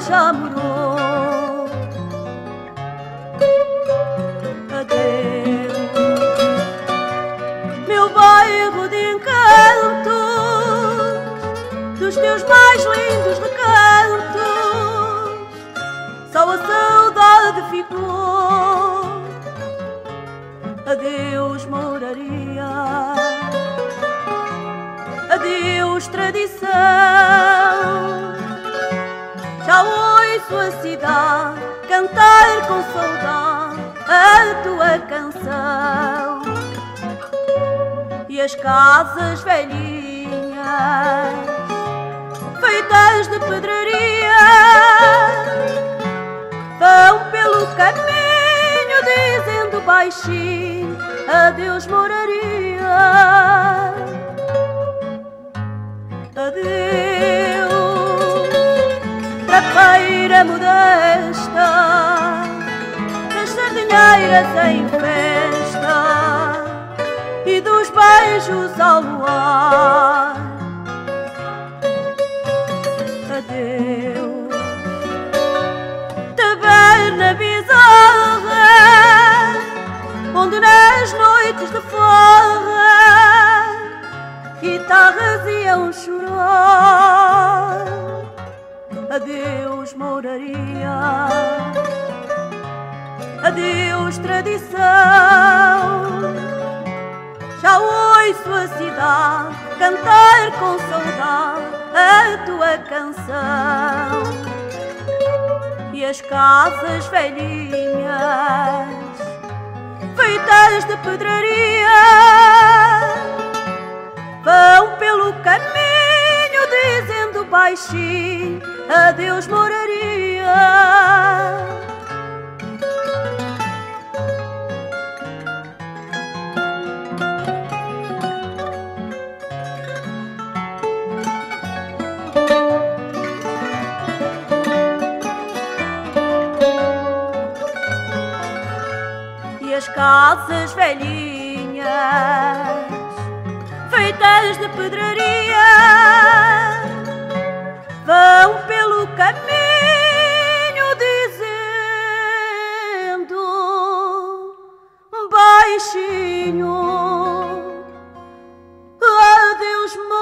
já morou. Adeus, meu bairro de encantos, dos teus mais lindos recantos, só a saudade ficou. Adeus, moraria, adeus, tradição, já ouço a cidade cantar com saudade a tua canção. E as casas velhinhas, feitas de pedraria, vão pelo caminho dizendo baixinho: adeus, moraria. Adeus, trapeira modesta, das sardinheiras em festa e dos beijos ao luar. Adeus, taberna bizarra, onde nas noites de farra guitarras iam chorar. Adeus, moraria, adeus, tradição, já ouço a cidade cantar com saudade a tua canção. E as casas velhinhas, feitas de pedraria, vão pelo caminho dizendo baixinho: adeus, moraria. E as casas velhinhas, feitas de pedraria, vão pelo caminho dizendo baixinho: adeus,